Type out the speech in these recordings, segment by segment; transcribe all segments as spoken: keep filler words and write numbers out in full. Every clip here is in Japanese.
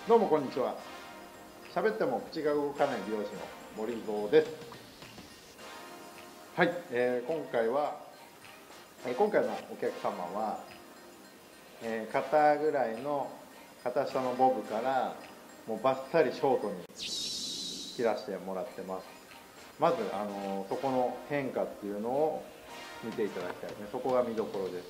どうもこんにちは。喋っても口が動かない美容師の森蔵です。はい、えー、今回は、えー、今回のお客様は、えー、肩ぐらいの肩下のボブからもうバッサリショートに切らしてもらってます。まず、あのー、そこの変化っていうのを見ていただきたいですね。そこが見どころです。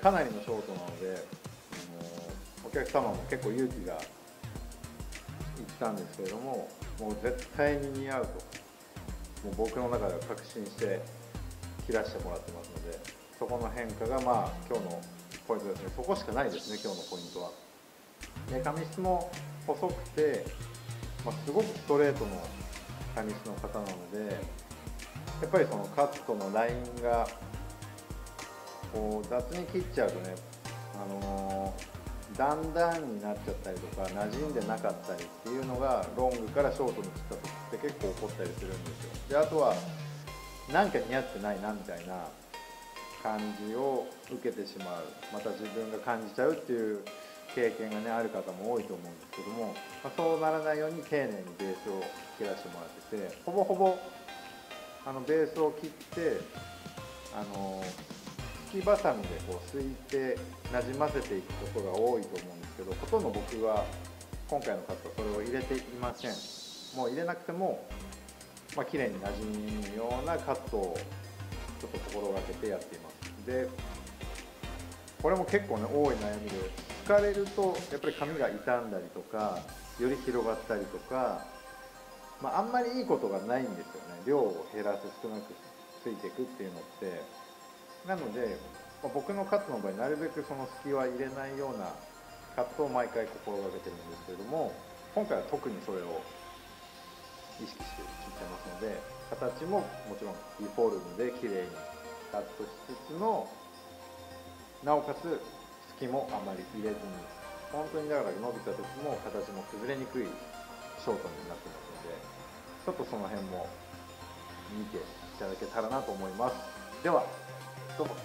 かなりのショートなので、あのー、お客様も結構勇気が言ったんですけれども、もう絶対に似合うと、もう僕の中では確信して切らしてもらってますので、そこの変化がまあ今日のポイントですね。そこしかないですね、今日のポイントは。で、髪質も細くて、まあ、すごくストレートの髪質の方なので、やっぱりそのカットのラインがこう雑に切っちゃうとね、あのーだんだんになっちゃったりとか馴染んでなかったりっていうのがロングからショートに切った時って結構起こったりするんですよ。であとはなんか似合ってないなみたいな感じを受けてしまう、また自分が感じちゃうっていう経験がねある方も多いと思うんですけども、まあ、そうならないように丁寧にベースを切らしてもらってて、ほぼほぼあのベースを切ってあのすきばさみでこうすいてなじませていくことが多いと思うんですけど、ほとんど僕は今回のカットそれを入れていません。もう入れなくても、まあ綺麗になじむようなカットをちょっと心がけてやっています。でこれも結構ね多い悩みで、疲れるとやっぱり髪が傷んだりとかより広がったりとか、まあ、あんまりいいことがないんですよね。量を減らす、少なくついていくっていうのって。なので、まあ、僕のカットの場合なるべくその隙は入れないようなカットを毎回心がけてるんですけれども、今回は特にそれを意識して切ってますので、形ももちろんリフォルムで綺麗にカットしつつの、なおかつ隙もあまり入れずに、本当にだから伸びた時も形も崩れにくいショートになってますので、ちょっとその辺も見ていただけたらなと思います。ではどうぞ。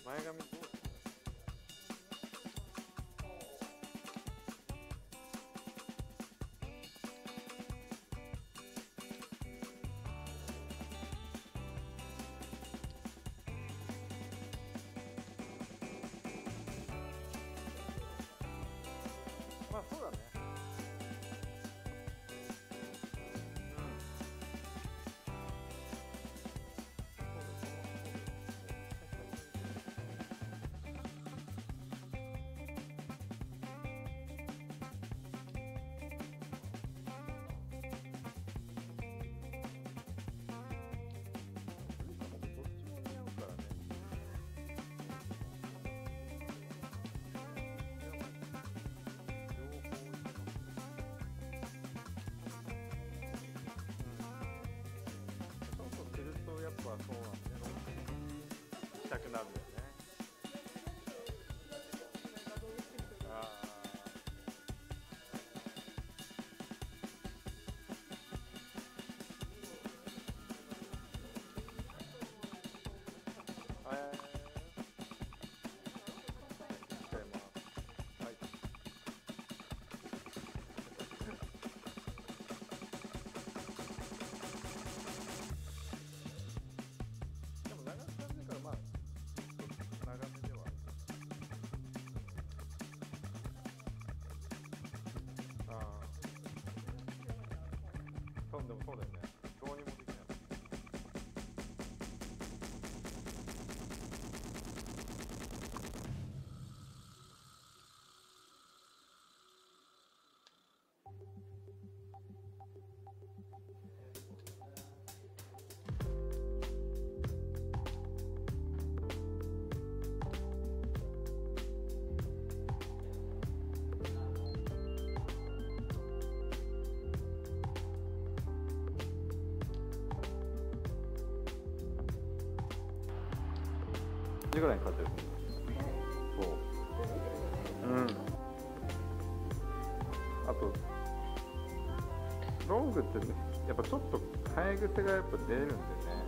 前髪どう？まあそうだね。やっぱそうなんだよね。したくなるんだよね。ああ。えー使います。はい。でも長く感じるからまあ長めでは。ああ。そうでもそうだよね。どうにもできない。時ぐらいに買ってる。そう。うん。あとロングってね、やっぱちょっと生え癖がやっぱ出るんでね。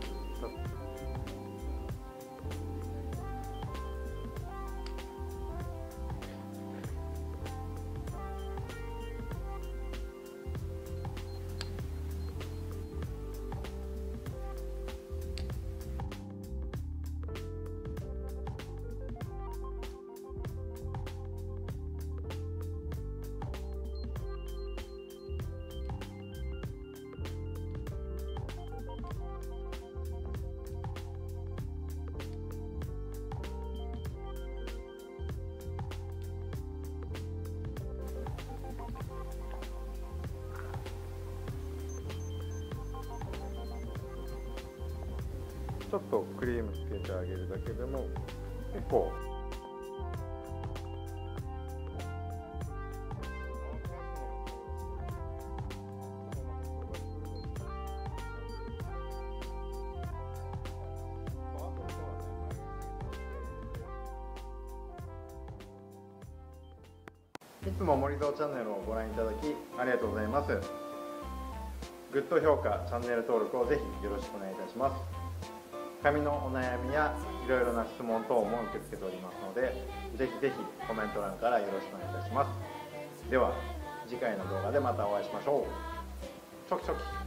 ちょっとクリームつけてあげるだけでも結構いつも森蔵チャンネルをご覧いただきありがとうございます。グッド評価、チャンネル登録をぜひよろしくお願いいたします。髪のお悩みやいろいろな質問等も受け付けておりますので、ぜひぜひコメント欄からよろしくお願いいたします。では次回の動画でまたお会いしましょう。チョキチョキ。